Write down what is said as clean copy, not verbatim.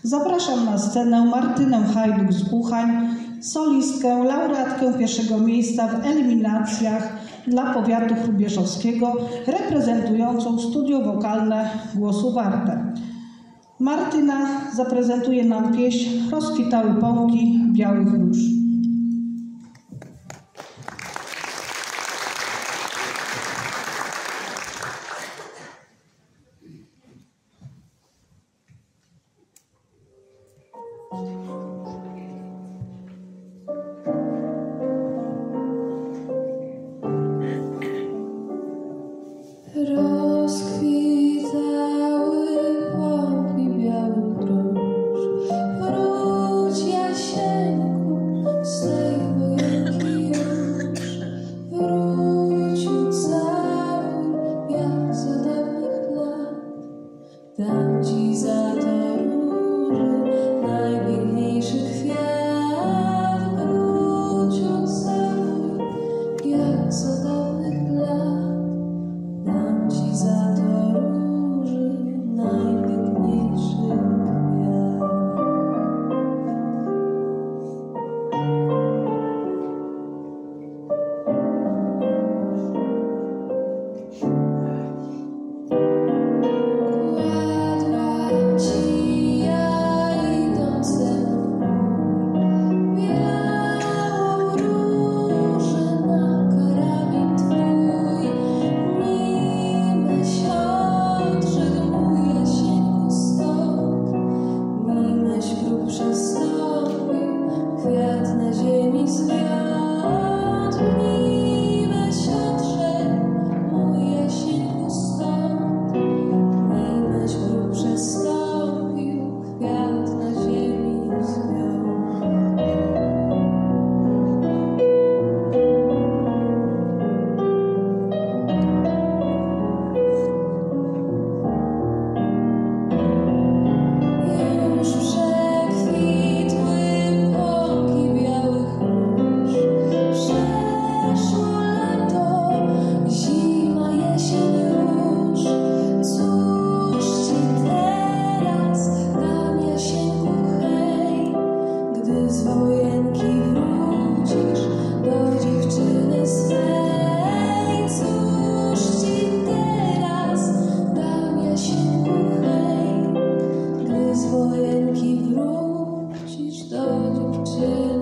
Zapraszam na scenę Martynę Hajduk z Uchań, solistkę, laureatkę pierwszego miejsca w eliminacjach dla powiatu hrubieszowskiego, reprezentującą studio wokalne Głosu Warte. Martyna zaprezentuje nam pieśń Rozkwitały pąki białych róż. Rozkwitały pąki białych róż, wróć Jasieńku z tej wojenki już, wrócił cały jak za dawnych lat, dam ci za to róży najpiękniejszy kwiat, wrócił cały jak za dawnych lat. Dam ci za to róży najpiękniejszy kwiat. Kładłam ci ja idąc ze mną białą różę na karabin twój. Nimeś odszedł mój Jasieńku stąd, nimeś grób przestąpił, kwiat na ziemi zwiat. Nimeś odszedł mój Jasieńku stąd, nimeś grób przestąpił, kwiat na ziemi zwiat. Już przekwitły pąki białych róż, przeszło lato, zima, jesień już. Cóż ci teraz dam, Jasieńku, hej, gdy z wojenki wrócisz do dziewczyny swej. Cóż ci teraz dam, Jasieńku, hej, gdy z wojenki wrócisz do dziewczyny